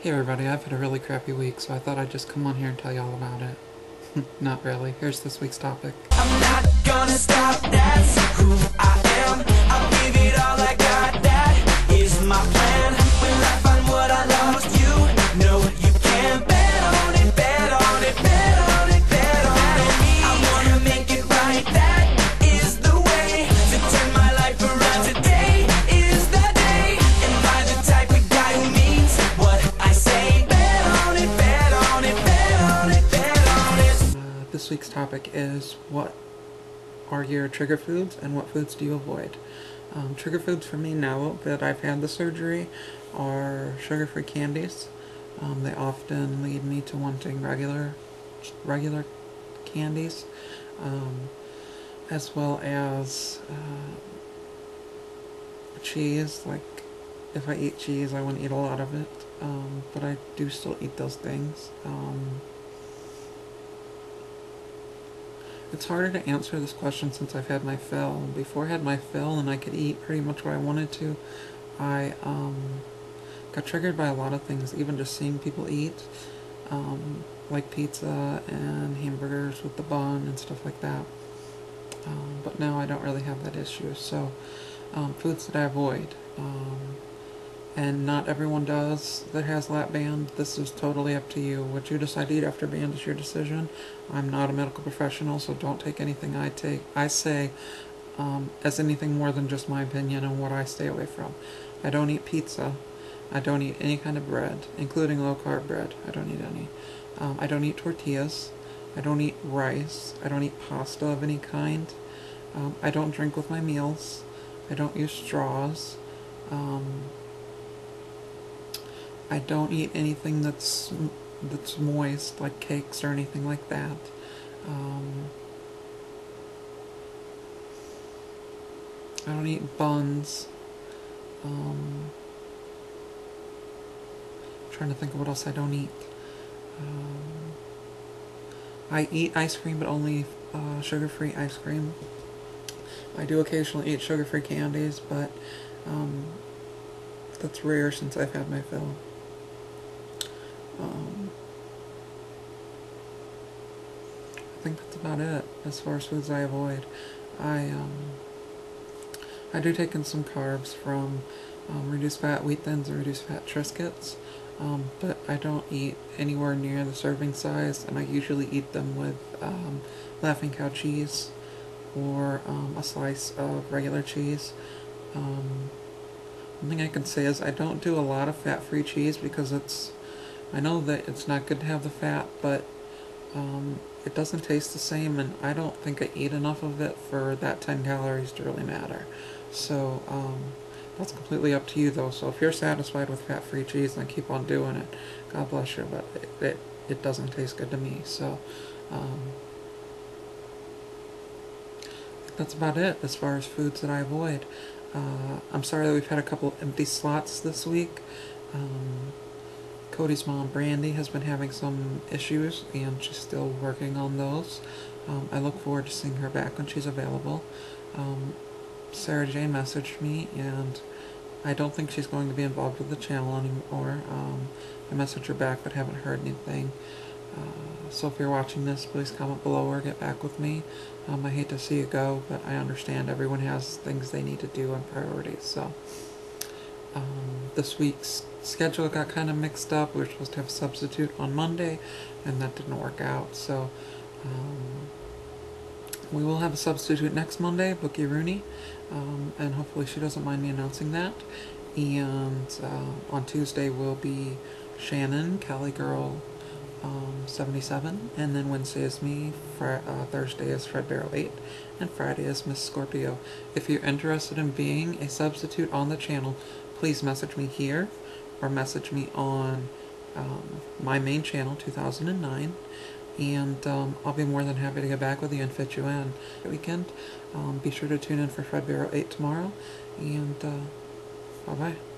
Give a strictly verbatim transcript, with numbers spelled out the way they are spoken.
Hey everybody, I've had a really crappy week, so I thought I'd just come on here and tell you all about it. Not really. Here's this week's topic. I'm not gonna stop, that's who I am. I'll give it all I got, that is my plan. When I find what I lost, you know you can bet on it, bet on it, bet on it, bet on it. I wanna make it right, that is the way to turn my life around. Today is the day, and by the type of guy who means what I say. Bet on it, bet on it, bet on it, bet on it. Uh, this week's topic is what are your trigger foods and what foods do you avoid? Um, trigger foods for me now that I've had the surgery are sugar-free candies. Um, they often lead me to wanting regular, regular candies, um, as well as uh, cheese. Like, if I eat cheese, I want to eat a lot of it, um, but I do still eat those things. Um, It's harder to answer this question since I've had my fill. Before I had my fill and I could eat pretty much what I wanted to, I um, got triggered by a lot of things, even just seeing people eat, um, like pizza and hamburgers with the bun and stuff like that. Um, but now I don't really have that issue. So um, foods that I avoid. Um, and not everyone does that has lap band. This is totally up to you. What you decide to eat after band is your decision. I'm not a medical professional, so don't take anything I take I say um, as anything more than just my opinion and what I stay away from. I don't eat pizza. I don't eat any kind of bread, including low-carb bread. I don't eat any. Um, I don't eat tortillas. I don't eat rice. I don't eat pasta of any kind. Um, I don't drink with my meals. I don't use straws. Um, I don't eat anything that's that's moist, like cakes or anything like that. Um, I don't eat buns. Um, I'm trying to think of what else I don't eat. Um, I eat ice cream, but only uh, sugar-free ice cream. I do occasionally eat sugar-free candies, but um, that's rare since I've had my fill. Um, I think that's about it as far as foods I avoid. I um, I do take in some carbs from um, reduced fat wheat thins or reduced fat Triscuits, um, but I don't eat anywhere near the serving size, and I usually eat them with um, Laughing Cow cheese or um, a slice of regular cheese. Um, one thing I can say is I don't do a lot of fat-free cheese because it's I know that it's not good to have the fat, but um, it doesn't taste the same, and I don't think I eat enough of it for that ten calories to really matter. So um, that's completely up to you, though. So if you're satisfied with fat-free cheese, then keep on doing it. God bless you, but it, it, it doesn't taste good to me. So um, I think that's about it as far as foods that I avoid. Uh, I'm sorry that we've had a couple empty slots this week. Um, Cody's mom, Brandy, has been having some issues, and she's still working on those. Um, I look forward to seeing her back when she's available. Um, Sarah Jane messaged me, and I don't think she's going to be involved with the channel anymore. Um, I messaged her back, but haven't heard anything. Uh, so if you're watching this, please comment below or get back with me. Um, I hate to see you go, but I understand everyone has things they need to do and priorities. So um, this week's schedule got kind of mixed up. We were supposed to have a substitute on Monday, and that didn't work out. So um, we will have a substitute next Monday, Bookie Rooney, um, and hopefully she doesn't mind me announcing that. And uh, on Tuesday will be Shannon, Cali Girl um, seventy-seven, and then Wednesday is me, Fri uh, Thursday is Fred Barrow eight, and Friday is Miss Scorpio. If you're interested in being a substitute on the channel, please message me here, or message me on um, my main channel, two thousand nine, and um, I'll be more than happy to get back with you and fit you in. Weekend, um, be sure to tune in for Fred Barrow eight tomorrow, and uh, bye-bye.